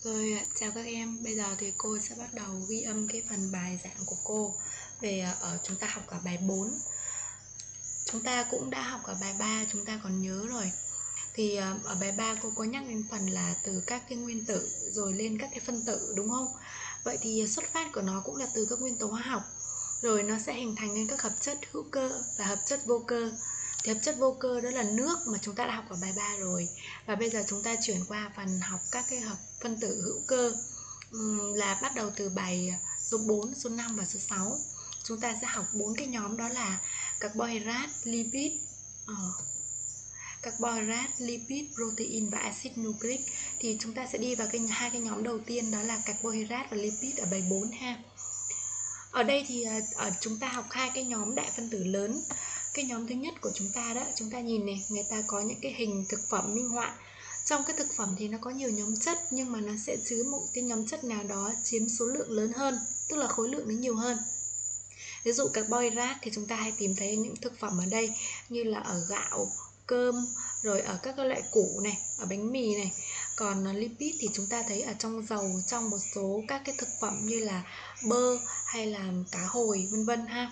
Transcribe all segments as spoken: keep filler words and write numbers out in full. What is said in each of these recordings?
Rồi, chào các em. Bây giờ thì cô sẽ bắt đầu ghi âm cái phần bài giảng của cô về ở chúng ta học cả bài bốn. Chúng ta cũng đã học ở bài ba, chúng ta còn nhớ rồi. Thì ở bài ba cô có nhắc đến phần là từ các cái nguyên tử rồi lên các cái phân tử, đúng không? Vậy thì xuất phát của nó cũng là từ các nguyên tố hóa học, rồi nó sẽ hình thành nên các hợp chất hữu cơ và hợp chất vô cơ. Thì hợp chất vô cơ đó là nước mà chúng ta đã học ở bài ba rồi. Và bây giờ chúng ta chuyển qua phần học các cái hợp phân tử hữu cơ, là bắt đầu từ bài số bốn, số năm và số sáu. Chúng ta sẽ học bốn cái nhóm, đó là carbohydrate, lipid, uh, carbohydrate, lipid, protein và acid nucleic. Thì chúng ta sẽ đi vào cái hai cái nhóm đầu tiên, đó là carbohydrate và lipid ở bài bốn ha. Ở đây thì ở chúng ta học hai cái nhóm đại phân tử lớn. Cái nhóm thứ nhất của chúng ta đó, chúng ta nhìn này, người ta có những cái hình thực phẩm minh họa. Trong cái thực phẩm thì nó có nhiều nhóm chất, nhưng mà nó sẽ chứa một cái nhóm chất nào đó chiếm số lượng lớn hơn, tức là khối lượng nó nhiều hơn. Ví dụ carbohydrate thì chúng ta hay tìm thấy những thực phẩm ở đây, như là ở gạo, cơm, rồi ở các loại củ này, ở bánh mì này. Còn lipid thì chúng ta thấy ở trong dầu, trong một số các cái thực phẩm như là bơ hay là cá hồi, vân vân ha.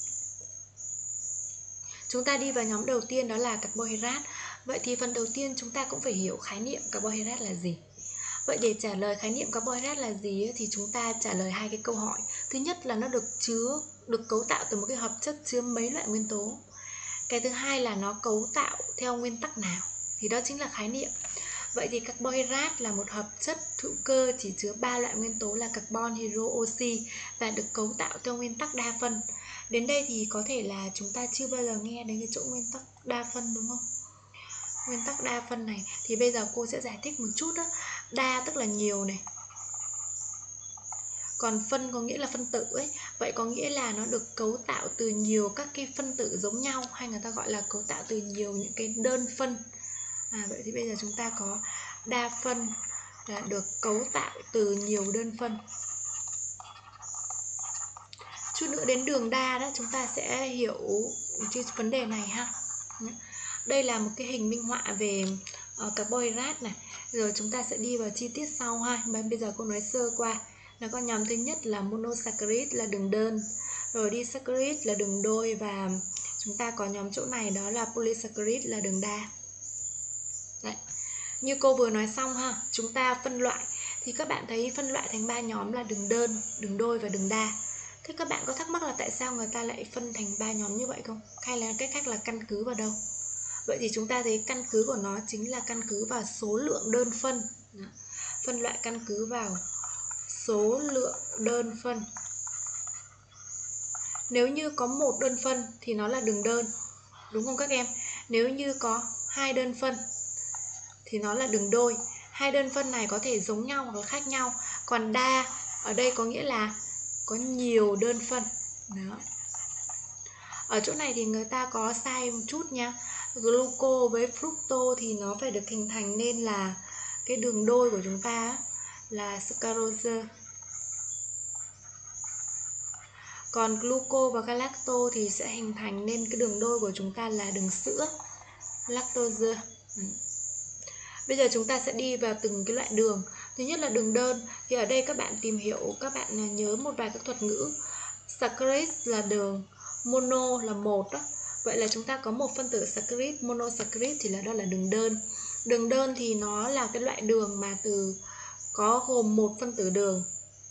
Chúng ta đi vào nhóm đầu tiên, đó là carbohydrate. Vậy thì phần đầu tiên chúng ta cũng phải hiểu khái niệm carbohydrate là gì. Vậy để trả lời khái niệm carbohydrate là gì thì chúng ta trả lời hai cái câu hỏi. Thứ nhất là nó được chứa, được cấu tạo từ một cái hợp chất chứa mấy loại nguyên tố. Cái thứ hai là nó cấu tạo theo nguyên tắc nào, thì đó chính là khái niệm. Vậy thì carbohydrate là một hợp chất hữu cơ chỉ chứa ba loại nguyên tố là carbon, hydro, oxy và được cấu tạo theo nguyên tắc đa phân. Đến đây thì có thể là chúng ta chưa bao giờ nghe đến cái chỗ nguyên tắc đa phân, đúng không? Nguyên tắc đa phân này thì bây giờ cô sẽ giải thích một chút đó. Đa tức là nhiều này, còn phân có nghĩa là phân tử ấy. Vậy có nghĩa là nó được cấu tạo từ nhiều các cái phân tử giống nhau, hay người ta gọi là cấu tạo từ nhiều những cái đơn phân. À, vậy thì bây giờ chúng ta có đa phân là được cấu tạo từ nhiều đơn phân. Chút nữa đến đường đa đó chúng ta sẽ hiểu cái vấn đề này ha. Đây là một cái hình minh họa về uh, carbohydrate này. Rồi chúng ta sẽ đi vào chi tiết sau ha. Bây giờ cô nói sơ qua. Nó có nhóm thứ nhất là monosaccharide là đường đơn, rồi disaccharide là đường đôi, và chúng ta có nhóm chỗ này đó là polysaccharide là đường đa. Đấy. Như cô vừa nói xong ha, chúng ta phân loại thì các bạn thấy phân loại thành ba nhóm là đường đơn, đường đôi và đường đa. Thế các bạn có thắc mắc là tại sao người ta lại phân thành ba nhóm như vậy không? Hay là cách khác là căn cứ vào đâu? Vậy thì chúng ta thấy căn cứ của nó chính là căn cứ vào số lượng đơn phân. Đó. Phân loại căn cứ vào số lượng đơn phân. Nếu như có một đơn phân thì nó là đường đơn, đúng không các em? Nếu như có hai đơn phân thì nó là đường đôi. Hai đơn phân này có thể giống nhau hoặc là khác nhau. Còn đa ở đây có nghĩa là có nhiều đơn phân. Đó. Ở chỗ này thì người ta có sai một chút nha. Gluco với fructose thì nó phải được hình thành nên là cái đường đôi của chúng ta là saccharose. Còn gluco và galactose thì sẽ hình thành nên cái đường đôi của chúng ta là đường sữa, lactose. Ừ. Bây giờ chúng ta sẽ đi vào từng cái loại đường. Thứ nhất là đường đơn. Thì ở đây các bạn tìm hiểu, các bạn nhớ một vài các thuật ngữ. Saccharide là đường, mono là một đó. Vậy là chúng ta có một phân tử saccharide, monosaccharide thì là đó là đường đơn. Đường đơn thì nó là cái loại đường mà từ có gồm một phân tử đường.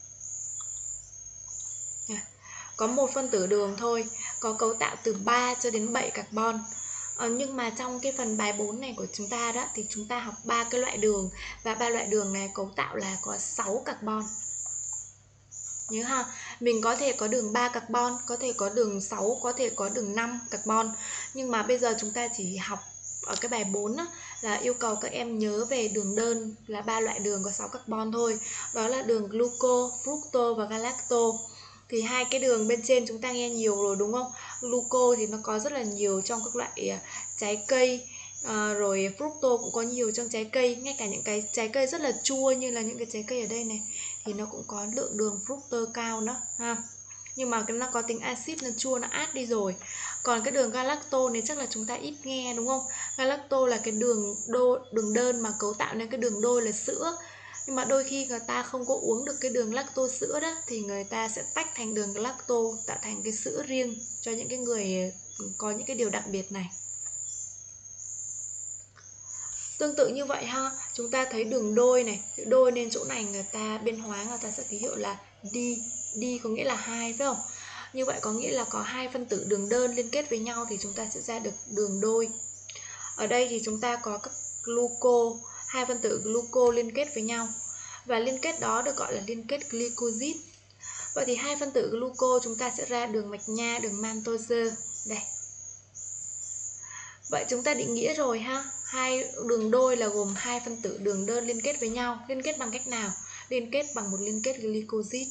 Có một phân tử đường thôi, có cấu tạo từ ba cho đến bảy carbon. Ờ, nhưng mà trong cái phần bài bốn này của chúng ta đó thì chúng ta học ba cái loại đường, và ba loại đường này cấu tạo là có sáu carbon. Nhớ ha, mình có thể có đường ba carbon, có thể có đường sáu, có thể có đường năm carbon. Nhưng mà bây giờ chúng ta chỉ học ở cái bài bốn đó, là yêu cầu các em nhớ về đường đơn là ba loại đường có sáu carbon thôi. Đó là đường gluco, fructose và galactose. Thì hai cái đường bên trên chúng ta nghe nhiều rồi đúng không? Gluco thì nó có rất là nhiều trong các loại trái cây, à, rồi fructose cũng có nhiều trong trái cây. Ngay cả những cái trái cây rất là chua như là những cái trái cây ở đây này thì nó cũng có lượng đường fructose cao đó ha. Nhưng mà nó có tính axit, nó chua, nó át đi rồi. Còn cái đường galactose này chắc là chúng ta ít nghe đúng không? Galactose là cái đường đô, đường đơn mà cấu tạo nên cái đường đôi là sữa. Nhưng mà đôi khi người ta không có uống được cái đường lacto sữa đó, thì người ta sẽ tách thành đường lacto, tạo thành cái sữa riêng cho những cái người có những cái điều đặc biệt này. Tương tự như vậy ha, chúng ta thấy đường đôi này, chữ đôi nên chỗ này người ta biên hóa người ta sẽ ký hiệu là đi, đi có nghĩa là hai, phải không? Như vậy có nghĩa là có hai phân tử đường đơn liên kết với nhau thì chúng ta sẽ ra được đường đôi. Ở đây thì chúng ta có các gluco, hai phân tử gluco liên kết với nhau, và liên kết đó được gọi là liên kết glycosid. Vậy thì hai phân tử gluco chúng ta sẽ ra đường mạch nha, đường maltose. Đây. Vậy chúng ta định nghĩa rồi ha, hai đường đôi là gồm hai phân tử đường đơn liên kết với nhau. Liên kết bằng cách nào? Liên kết bằng một liên kết glycosid.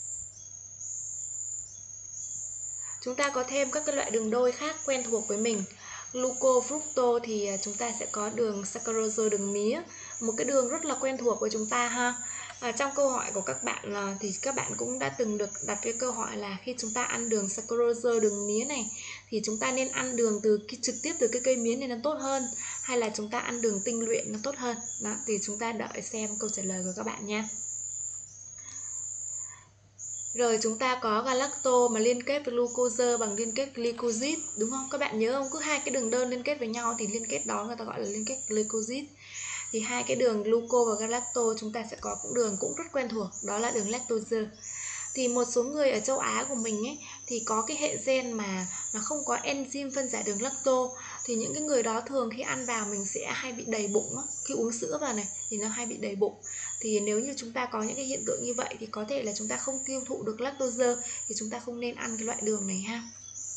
Chúng ta có thêm các cái loại đường đôi khác quen thuộc với mình. Gluco, fructo thì chúng ta sẽ có đường saccharose, đường mía, một cái đường rất là quen thuộc với chúng ta ha. À, trong câu hỏi của các bạn thì các bạn cũng đã từng được đặt cái câu hỏi là khi chúng ta ăn đường saccharose, đường mía này thì chúng ta nên ăn đường từ trực tiếp từ cái cây mía này nó tốt hơn, hay là chúng ta ăn đường tinh luyện nó tốt hơn? Đó, thì chúng ta đợi xem câu trả lời của các bạn nha. Rồi chúng ta có galacto mà liên kết với glucose bằng liên kết glycosid, đúng không? Các bạn nhớ không? Cứ hai cái đường đơn liên kết với nhau thì liên kết đó người ta gọi là liên kết glycosid. Thì hai cái đường gluco và galacto chúng ta sẽ có cũng đường cũng rất quen thuộc, đó là đường lactose. Thì một số người ở châu Á của mình ấy thì có cái hệ gen mà nó không có enzyme phân giải đường lacto, thì những cái người đó thường khi ăn vào mình sẽ hay bị đầy bụng. Khi uống sữa vào này thì nó hay bị đầy bụng. Thì nếu như chúng ta có những cái hiện tượng như vậy thì có thể là chúng ta không tiêu thụ được lactose, thì chúng ta không nên ăn cái loại đường này ha.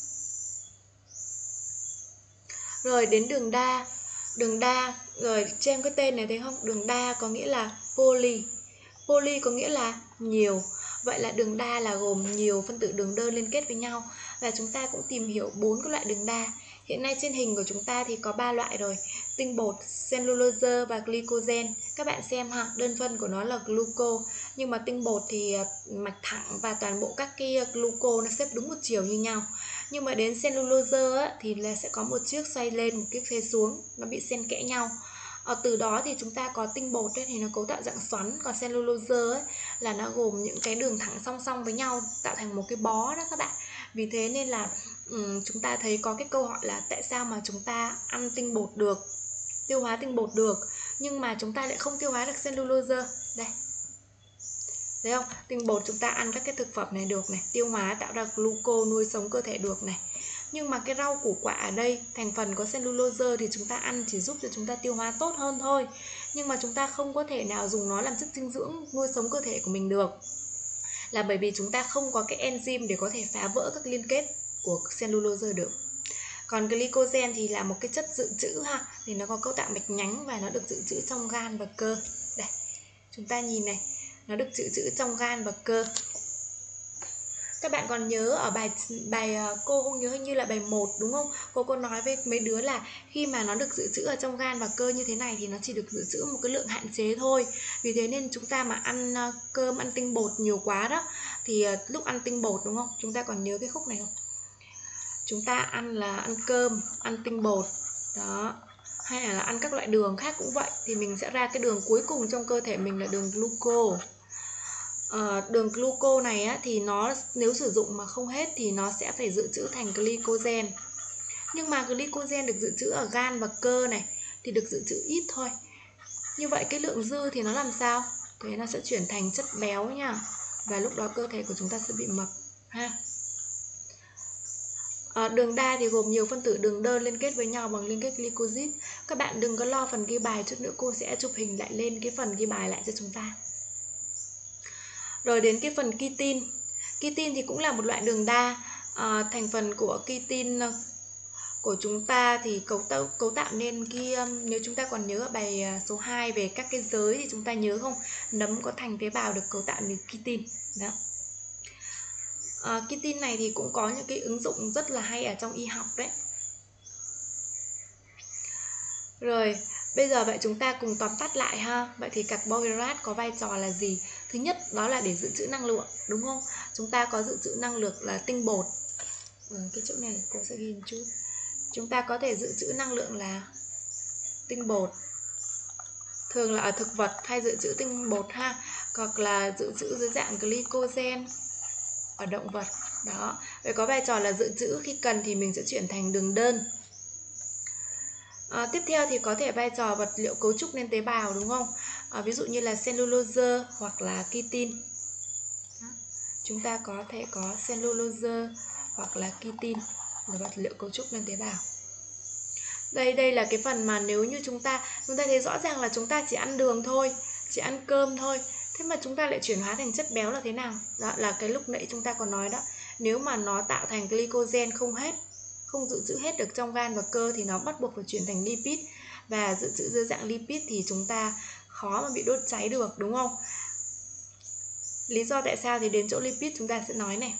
Rồi đến đường đa. Đường đa, rồi xem cái tên này thấy không? Đường đa có nghĩa là poly. Poly có nghĩa là nhiều. Vậy là đường đa là gồm nhiều phân tử đường đơn liên kết với nhau. Và chúng ta cũng tìm hiểu bốn cái loại đường đa. Hiện nay trên hình của chúng ta thì có ba loại rồi: tinh bột, cellulose và glycogen. Các bạn xem ha, đơn phân của nó là gluco, nhưng mà tinh bột thì mạch thẳng và toàn bộ các cái gluco nó xếp đúng một chiều như nhau. Nhưng mà đến cellulose á, thì là sẽ có một chiếc xoay lên, một chiếc xoay xuống, nó bị xen kẽ nhau. Ở từ đó thì chúng ta có tinh bột ấy, thì nó cấu tạo dạng xoắn, còn cellulose ấy, là nó gồm những cái đường thẳng song song với nhau tạo thành một cái bó đó các bạn. Vì thế nên là um, chúng ta thấy có cái câu hỏi là tại sao mà chúng ta ăn tinh bột được, tiêu hóa tinh bột được, nhưng mà chúng ta lại không tiêu hóa được cellulose. Đây, thấy không? Tinh bột chúng ta ăn các cái thực phẩm này được này, tiêu hóa tạo ra gluco nuôi sống cơ thể được này. Nhưng mà cái rau củ quả ở đây thành phần có cellulose thì chúng ta ăn chỉ giúp cho chúng ta tiêu hóa tốt hơn thôi, nhưng mà chúng ta không có thể nào dùng nó làm chất dinh dưỡng nuôi sống cơ thể của mình được, là bởi vì chúng ta không có cái enzyme để có thể phá vỡ các liên kết của cellulose được. Còn glycogen thì là một cái chất dự trữ ha, thì nó có cấu tạo mạch nhánh và nó được dự trữ trong gan và cơ. Đây, chúng ta nhìn này, nó được dự trữ trong gan và cơ. Các bạn còn nhớ ở bài bài cô không nhớ hình như là bài một đúng không? Cô cô nói với mấy đứa là khi mà nó được dự trữ ở trong gan và cơ như thế này thì nó chỉ được dự trữ một cái lượng hạn chế thôi. Vì thế nên chúng ta mà ăn cơm, ăn tinh bột nhiều quá đó thì lúc ăn tinh bột đúng không? Chúng ta còn nhớ cái khúc này không? Chúng ta ăn là ăn cơm, ăn tinh bột đó, hay là ăn các loại đường khác cũng vậy, thì mình sẽ ra cái đường cuối cùng trong cơ thể mình là đường gluco. À, đường gluco này á, thì nó nếu sử dụng mà không hết thì nó sẽ phải dự trữ thành glycogen. Nhưng mà glycogen được dự trữ ở gan và cơ này thì được dự trữ ít thôi. Như vậy cái lượng dư thì nó làm sao? Thế nó sẽ chuyển thành chất béo nha. Và lúc đó cơ thể của chúng ta sẽ bị mập ha. À, đường đa thì gồm nhiều phân tử đường đơn liên kết với nhau bằng liên kết glycosid. Các bạn đừng có lo phần ghi bài, chút nữa cô sẽ chụp hình lại lên cái phần ghi bài lại cho chúng ta. Rồi đến cái phần kitin. Kitin thì cũng là một loại đường đa. À, thành phần của kitin của chúng ta thì cấu tạo, cấu tạo nên cái, nếu chúng ta còn nhớ ở bài số hai về các cái giới thì chúng ta nhớ không? Nấm có thành tế bào được cấu tạo từ kitin. Đó. À, kitin này thì cũng có những cái ứng dụng rất là hay ở trong y học đấy. Rồi, bây giờ vậy chúng ta cùng tóm tắt lại ha. Vậy thì carbohydrate có vai trò là gì? Thứ nhất đó là để dự trữ năng lượng, đúng không? Chúng ta có dự trữ năng lượng là tinh bột. Ừ, cái chỗ này cô sẽ ghi một chút. Chúng ta có thể dự trữ năng lượng là tinh bột. thường là ở thực vật hay dự trữ tinh bột ha, hoặc là dự trữ dưới dạng glycogen ở động vật. Đó, vậy có vai trò là dự trữ, khi cần thì mình sẽ chuyển thành đường đơn. À, tiếp theo thì có thể vai trò vật liệu cấu trúc nên tế bào, đúng không? À, ví dụ như là cellulose hoặc là chitin. Đó. Chúng ta có thể có cellulose hoặc là chitin là vật liệu cấu trúc nên tế bào. Đây đây là cái phần mà nếu như chúng ta chúng ta thấy rõ ràng là chúng ta chỉ ăn đường thôi, chỉ ăn cơm thôi, thế mà chúng ta lại chuyển hóa thành chất béo là thế nào? Đó là cái lúc nãy chúng ta còn nói đó, nếu mà nó tạo thành glycogen không hết, không dự trữ hết được trong gan và cơ thì nó bắt buộc phải chuyển thành lipid, và dự trữ dưới dạng lipid thì chúng ta khó mà bị đốt cháy được, đúng không? Lý do tại sao thì đến chỗ lipid chúng ta sẽ nói này.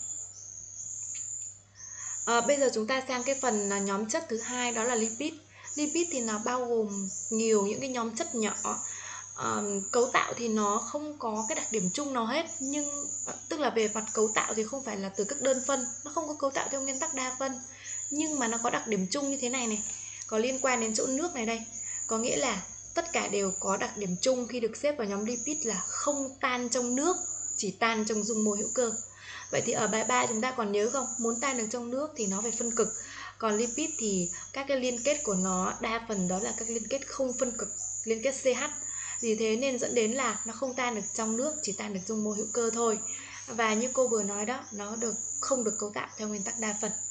À, bây giờ chúng ta sang cái phần nhóm chất thứ hai, đó là lipid. Lipid thì nó bao gồm nhiều những cái nhóm chất nhỏ. À, cấu tạo thì nó không có cái đặc điểm chung nào hết, nhưng tức là về mặt cấu tạo thì không phải là từ các đơn phân, nó không có cấu tạo theo nguyên tắc đa phân, nhưng mà nó có đặc điểm chung như thế này này, có liên quan đến chỗ nước này đây, có nghĩa là tất cả đều có đặc điểm chung khi được xếp vào nhóm lipid là không tan trong nước, chỉ tan trong dung môi hữu cơ. Vậy thì ở bài ba chúng ta còn nhớ không? Muốn tan được trong nước thì nó phải phân cực. Còn lipid thì các cái liên kết của nó đa phần đó là các liên kết không phân cực, liên kết xê hát. Vì thế nên dẫn đến là nó không tan được trong nước, chỉ tan được dung môi hữu cơ thôi. Và như cô vừa nói đó, nó được không được cấu tạo theo nguyên tắc đa phần.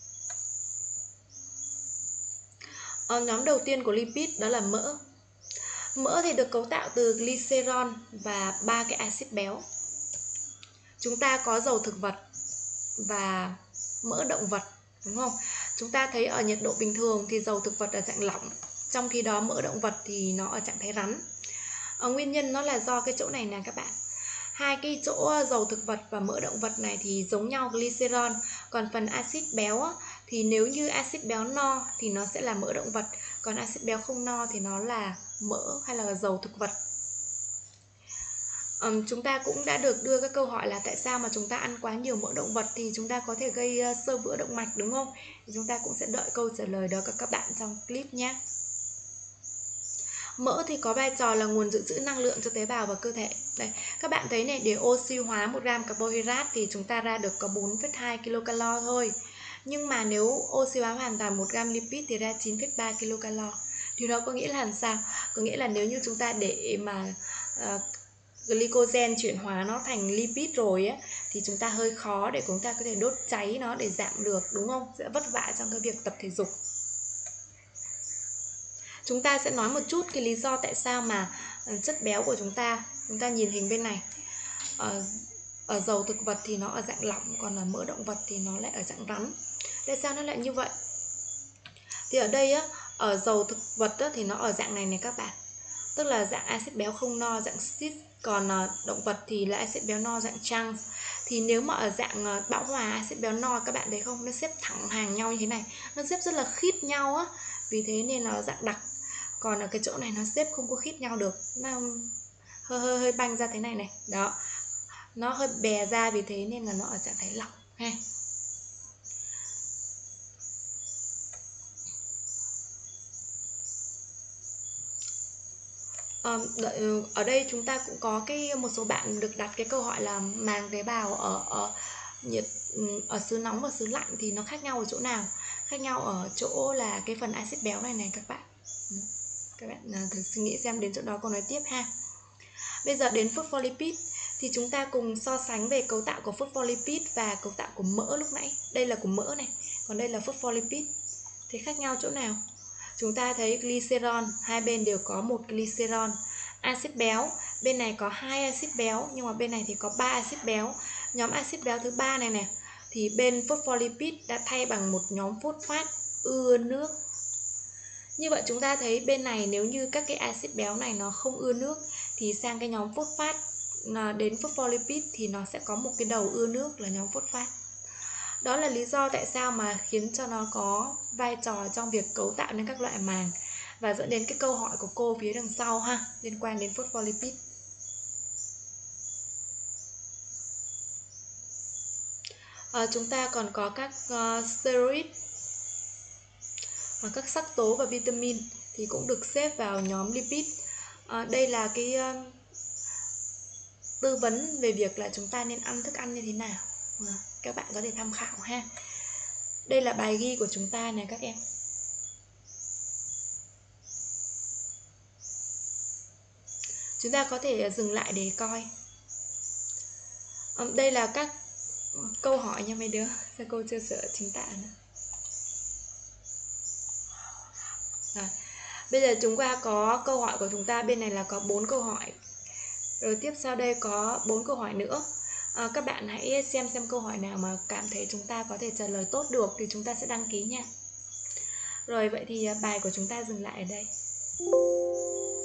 Ở nhóm đầu tiên của lipid đó là mỡ. Mỡ thì được cấu tạo từ glycerol và ba cái axit béo. Chúng ta có dầu thực vật và mỡ động vật, đúng không? Chúng ta thấy ở nhiệt độ bình thường thì dầu thực vật ở dạng lỏng, trong khi đó mỡ động vật thì nó ở trạng thái rắn. Ở nguyên nhân nó là do cái chỗ này nè các bạn. Hai cái chỗ dầu thực vật và mỡ động vật này thì giống nhau glycerol, còn phần axit béo á, thì nếu như axit béo no thì nó sẽ là mỡ động vật, còn axit béo không no thì nó là mỡ hay là dầu thực vật. Um, chúng ta cũng đã được đưa cái câu hỏi là tại sao mà chúng ta ăn quá nhiều mỡ động vật thì chúng ta có thể gây uh, xơ vữa động mạch, đúng không? Thì chúng ta cũng sẽ đợi câu trả lời đó của các bạn trong clip nhé. Mỡ thì có vai trò là nguồn dự trữ năng lượng cho tế bào và cơ thể. Đây, các bạn thấy này, để oxy hóa một gram carbohydrate thì chúng ta ra được có bốn phẩy hai kilocalo thôi. Nhưng mà nếu oxy hóa hoàn toàn một gram lipid thì ra chín phẩy ba kilocalo. Điều đó có nghĩa là làm sao? Có nghĩa là nếu như chúng ta để mà uh, glycogen chuyển hóa nó thành lipid rồi á, thì chúng ta hơi khó để chúng ta có thể đốt cháy nó để giảm được, đúng không? Sẽ vất vả trong cái việc tập thể dục. Chúng ta sẽ nói một chút cái lý do tại sao mà chất béo của chúng ta, chúng ta nhìn hình bên này, ở, ở dầu thực vật thì nó ở dạng lỏng, còn ở mỡ động vật thì nó lại ở dạng rắn. Tại sao nó lại như vậy? Thì ở đây á, ở dầu thực vật á, thì nó ở dạng này này các bạn, tức là dạng axit béo không no, dạng cis. Còn động vật thì là axit béo no dạng trans. Thì nếu mà ở dạng bão hòa axit béo no, các bạn thấy không, nó xếp thẳng hàng nhau như thế này, nó xếp rất là khít nhau á, vì thế nên là dạng đặc. Còn ở cái chỗ này nó xếp không có khít nhau được, nó hơi hơi hơi banh ra thế này này, đó, nó hơi bè ra, vì thế nên là nó ở trạng thái lỏng ha. Ở đây chúng ta cũng có cái một số bạn được đặt cái câu hỏi là màng tế bào ở, ở nhiệt ở xứ nóng và xứ lạnh thì nó khác nhau ở chỗ nào? Khác nhau ở chỗ là cái phần axit béo này này các bạn. Các bạn thử suy nghĩ xem, đến chỗ đó còn nói tiếp ha. Bây giờ đến phospholipid thì chúng ta cùng so sánh về cấu tạo của phospholipid và cấu tạo của mỡ lúc nãy. Đây là của mỡ này, còn đây là phospholipid. Thế khác nhau chỗ nào? Chúng ta thấy glycerol, hai bên đều có một glycerol. Axit béo, bên này có hai axit béo, nhưng mà bên này thì có ba axit béo. Nhóm axit béo thứ ba này nè, thì bên phospholipid đã thay bằng một nhóm phốt phát ưa nước. Như vậy chúng ta thấy bên này nếu như các cái axit béo này nó không ưa nước thì sang cái nhóm phốt phát đến phospholipid thì nó sẽ có một cái đầu ưa nước là nhóm phốt phát. Đó là lý do tại sao mà khiến cho nó có vai trò trong việc cấu tạo nên các loại màng, và dẫn đến cái câu hỏi của cô phía đằng sau ha, liên quan đến phospholipid. À, chúng ta còn có các uh, steroid, và các sắc tố và vitamin thì cũng được xếp vào nhóm lipid. À, đây là cái um, tư vấn về việc là chúng ta nên ăn thức ăn như thế nào. À, các bạn có thể tham khảo ha. Đây là bài ghi của chúng ta này các em. Chúng ta có thể dừng lại để coi. À, đây là các câu hỏi nha mấy đứa. Sao cô chưa sửa chính tả nữa. Rồi. Bây giờ chúng ta có câu hỏi của chúng ta, bên này là có bốn câu hỏi. Rồi tiếp sau đây có bốn câu hỏi nữa. À, các bạn hãy xem xem câu hỏi nào mà cảm thấy chúng ta có thể trả lời tốt được thì chúng ta sẽ đăng ký nha. Rồi vậy thì bài của chúng ta dừng lại ở đây.